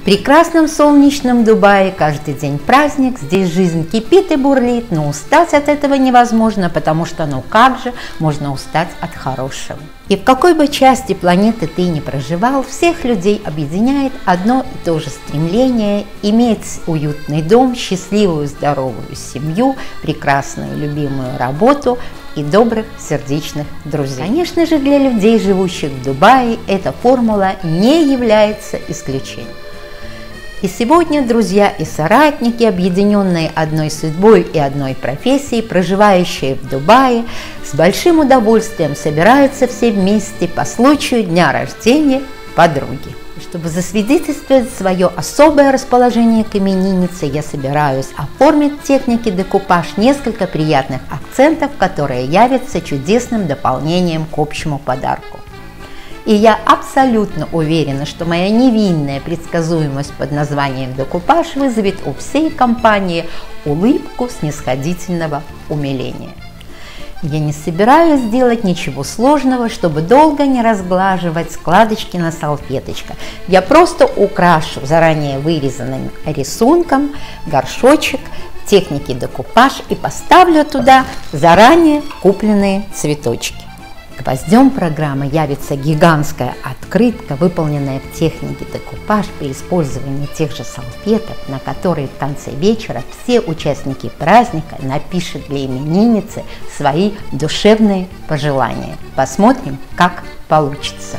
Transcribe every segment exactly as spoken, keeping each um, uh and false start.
В прекрасном солнечном Дубае каждый день праздник, здесь жизнь кипит и бурлит, но устать от этого невозможно, потому что ну как же можно устать от хорошего. И в какой бы части планеты ты ни проживал, всех людей объединяет одно и то же стремление иметь уютный дом, счастливую здоровую семью, прекрасную любимую работу и добрых сердечных друзей. Конечно же, для людей, живущих в Дубае, эта формула не является исключением. И сегодня друзья и соратники, объединенные одной судьбой и одной профессией, проживающие в Дубае, с большим удовольствием собираются все вместе по случаю дня рождения подруги. Чтобы засвидетельствовать свое особое расположение к имениннице, я собираюсь оформить в технике декупаж несколько приятных акцентов, которые явятся чудесным дополнением к общему подарку. И я абсолютно уверена, что моя невинная предсказуемость под названием декупаж вызовет у всей компании улыбку снисходительного умиления. Я не собираюсь делать ничего сложного, чтобы долго не разглаживать складочки на салфеточках. Я просто украшу заранее вырезанным рисунком горшочек техники декупаж и поставлю туда заранее купленные цветочки. Гвоздем программы явится гигантская открытка, выполненная в технике декупаж при использовании тех же салфеток, на которые в конце вечера все участники праздника напишут для именинницы свои душевные пожелания. Посмотрим, как получится.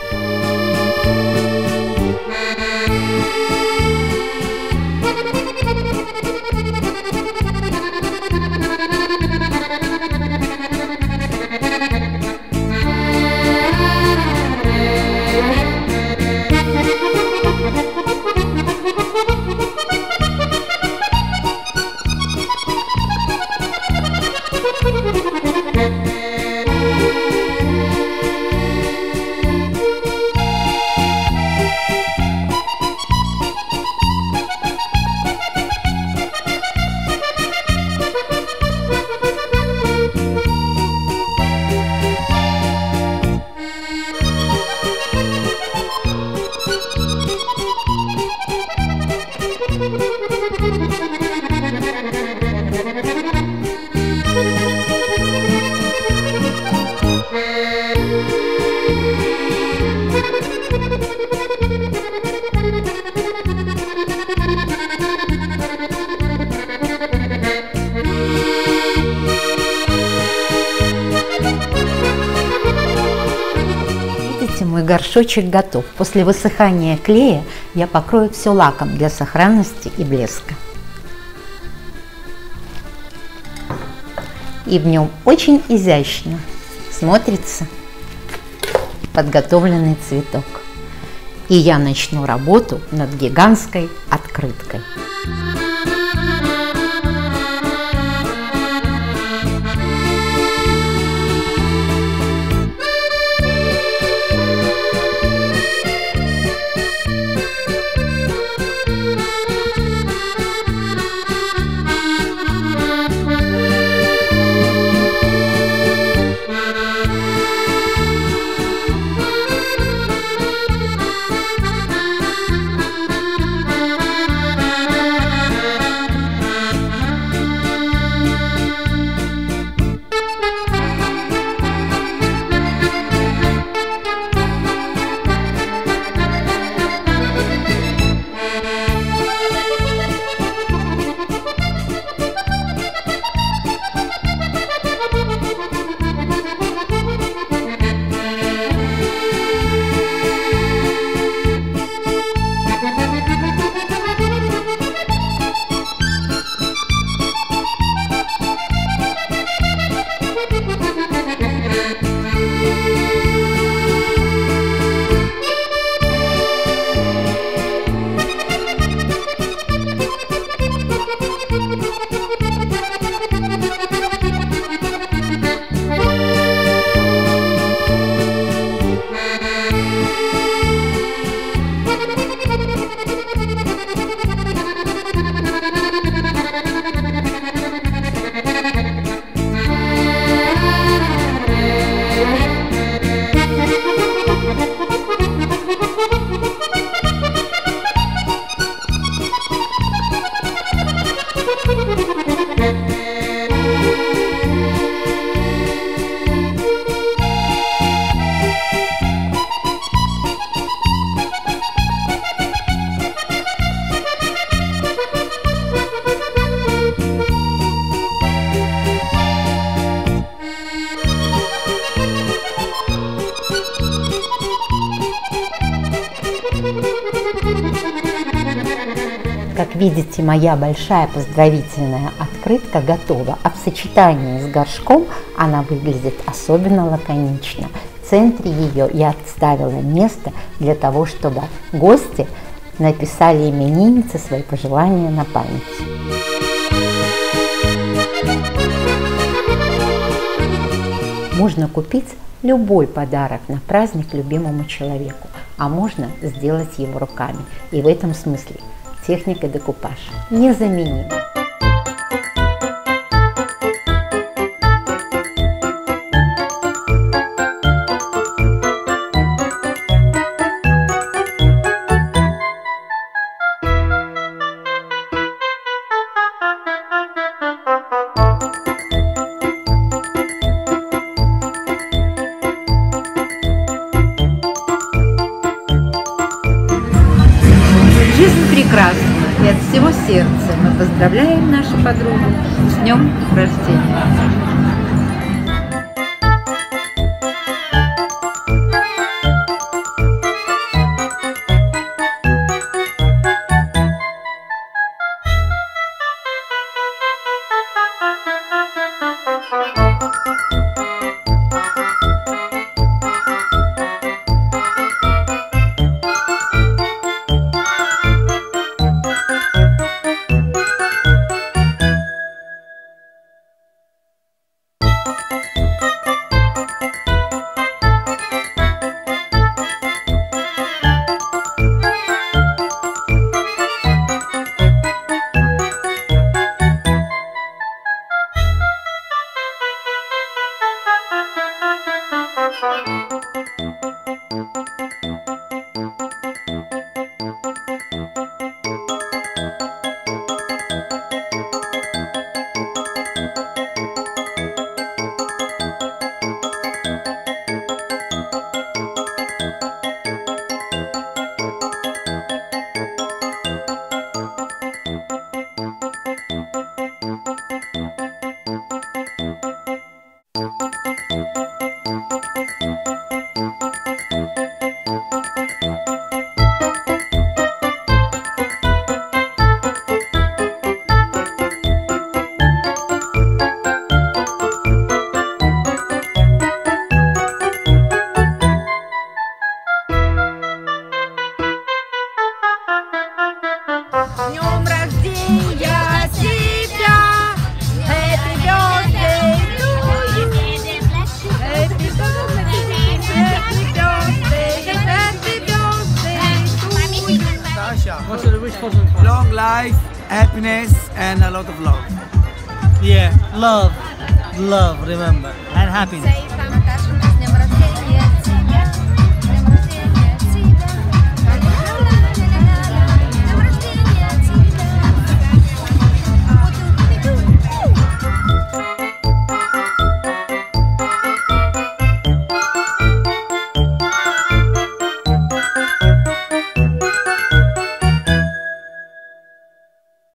Мой горшочек готов. После высыхания клея я покрою все лаком для сохранности и блеска. И в нем очень изящно смотрится подготовленный цветок. И я начну работу над гигантской открыткой. Как видите, моя большая поздравительная открытка готова, а в сочетании с горшком она выглядит особенно лаконично. В центре ее я отставила место для того, чтобы гости написали имениннице свои пожелания на память. Можно купить любой подарок на праздник любимому человеку, а можно сделать его руками. И в этом смысле техника декупаж незаменима. Жизнь прекрасна, и от всего сердца мы поздравляем нашу подругу с днем рождения. What should I wish for? Long life, happiness, and a lot of love. Yeah, love, love, remember, and happiness.